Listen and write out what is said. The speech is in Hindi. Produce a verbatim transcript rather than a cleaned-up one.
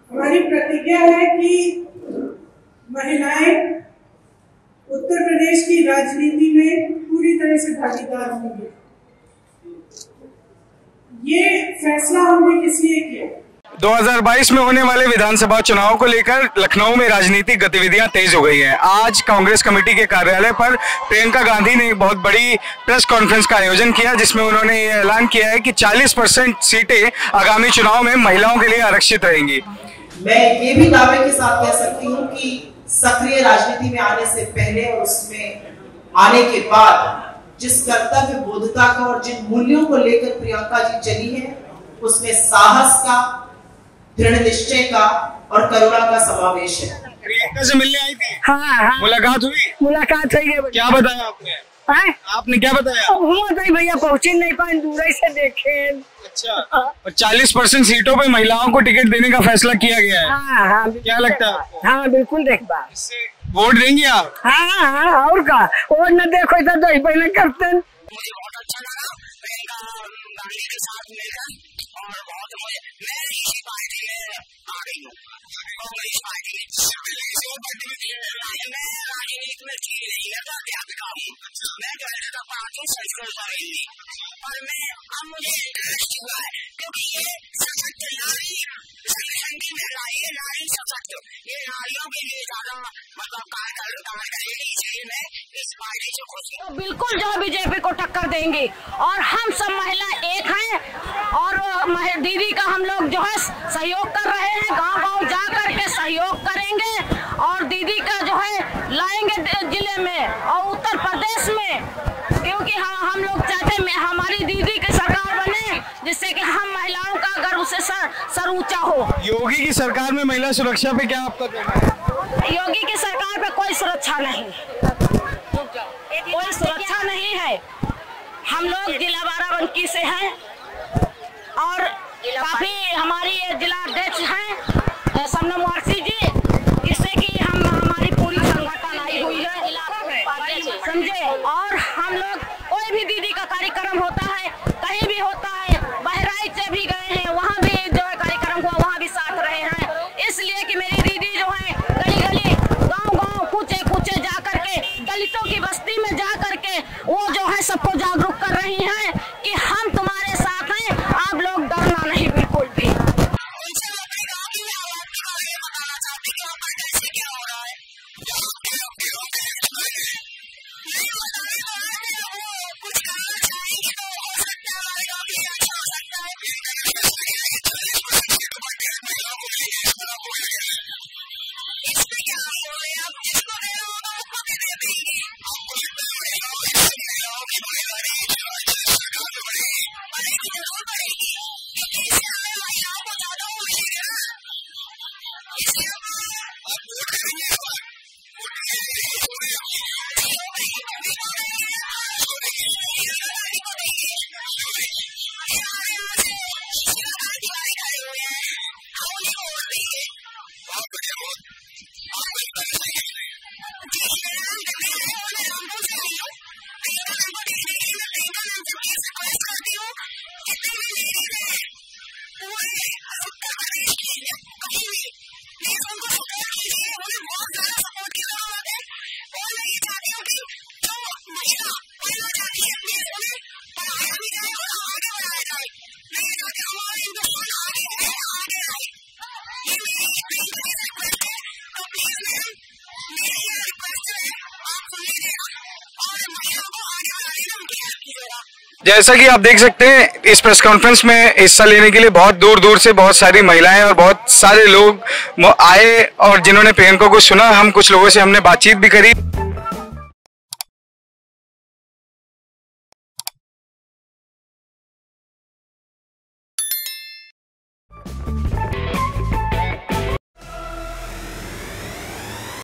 हमारी प्रतिज्ञा है कि महिलाएं उत्तर प्रदेश की राजनीति में पूरी तरह से भागीदार होंगी। ये फैसला हमने किस लिए किया? दो हज़ार बाईस में होने वाले विधानसभा चुनाव को लेकर लखनऊ में राजनीतिक गतिविधियां तेज हो गई हैं। आज कांग्रेस कमेटी के कार्यालय पर प्रियंका गांधी ने एक बहुत बड़ी प्रेस कॉन्फ्रेंस का आयोजन किया, जिसमें उन्होंने ये ऐलान किया है कि चालीस परसेंट सीटें आगामी चुनाव में महिलाओं के लिए आरक्षित रहेंगी। मैं ये भी दावे के साथ कह सकती हूँ कि सक्रिय राजनीति में आने से पहले और उसमें आने के बाद जिस कर्तव्य बोधता का और जिन मूल्यों को लेकर प्रियंका जी चली है, उसमें साहस का, दृढ़ निश्चय का और करुणा का समावेश है। प्रियंका से मिलने आई थी? हाँ, हाँ। मुलाकात हुई? मुलाकात हुई है। क्या बताया आपने? है? आपने क्या बताया? हुआ नहीं भैया, पहुंचे नहीं पाए, दूर से देखे। अच्छा, और चालीस परसेंट सीटों पे महिलाओं को टिकट देने का फैसला किया गया है। हाँ, हाँ, क्या लगता है? हाँ बिल्कुल देख बा। वोट देंगे आप? हाँ, हाँ, और का और न देखो तो दो ही पहले करते हैं। तो बिल्कुल जो बीजेपी को टक्कर देंगे और हम सब महिला एक हैं और दीदी का हम लोग जो है सहयोग कर रहे हैं, गांव गांव जा करके सहयोग करेंगे और दीदी का जो है लाएंगे जिले में और उत्तर प्रदेश में, क्योंकि हम हम लोग चाहते हैं हमारी दीदी की सरकार बने जिससे कि हम महिलाओं का गर्व से सर, सर ऊंचा हो। योगी की सरकार में महिला सुरक्षा पे क्या आपका कहना है? योगी की सरकार पे कोई सुरक्षा नहीं, कोई सुरक्षा नहीं है। हम लोग जिला बाराबंकी से हैं और काफी हमारी जिला अध्यक्ष हैं समना मुआरसी जी, जिससे कि हम हमारी पूरी संगठन आई हुई है, समझे। और हम लोग कोई भी दीदी का कार्यक्रम होता है, कहीं भी होता है, बहराइच से भी गए हैं, वहाँ भी जो है कार्यक्रम हुआ वहाँ भी साथ रहे हैं, इसलिए कि मेरी दीदी जो है गली गली गाँव गाँव कूचे कूचे जा करके दलितों की बस्ती में जा करके वो जो है सबको जागरूक कर रही हैं कि हम तुम्हारे साथ हैं, आप लोग डरना नहीं बिल्कुल भी। जैसा कि आप देख सकते हैं, इस प्रेस कॉन्फ्रेंस में हिस्सा लेने के लिए बहुत दूर दूर से बहुत सारी महिलाएं और बहुत सारे लोग आए और जिन्होंने प्रियंका को सुना। हम कुछ लोगों से हमने बातचीत भी करी।